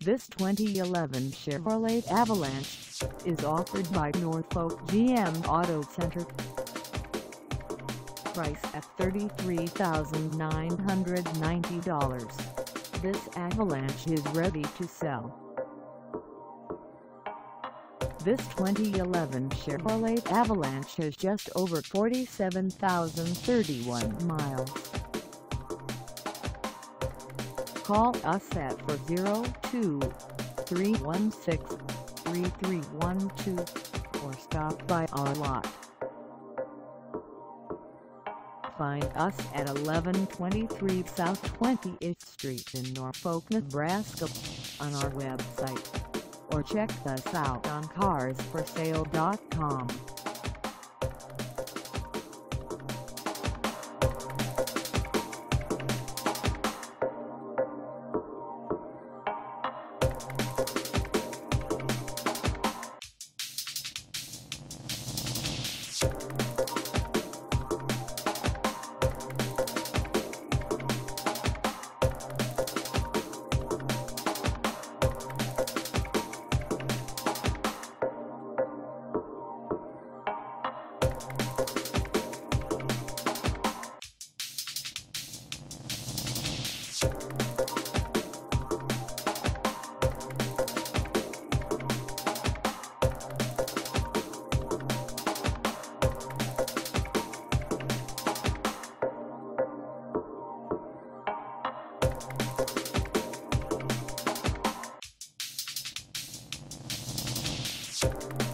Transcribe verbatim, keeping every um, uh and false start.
This twenty eleven Chevrolet Avalanche is offered by Norfolk G M Auto Center. Price at thirty-three thousand nine hundred ninety dollars. This Avalanche is ready to sell. This twenty eleven Chevrolet Avalanche has just over forty-seven thousand thirty-one miles. Call us at four oh two, three one six, three three one two or stop by our lot. Find us at eleven twenty-three South twenty-eighth Street in Norfolk, Nebraska on our website, or check us out on cars for sale dot com. You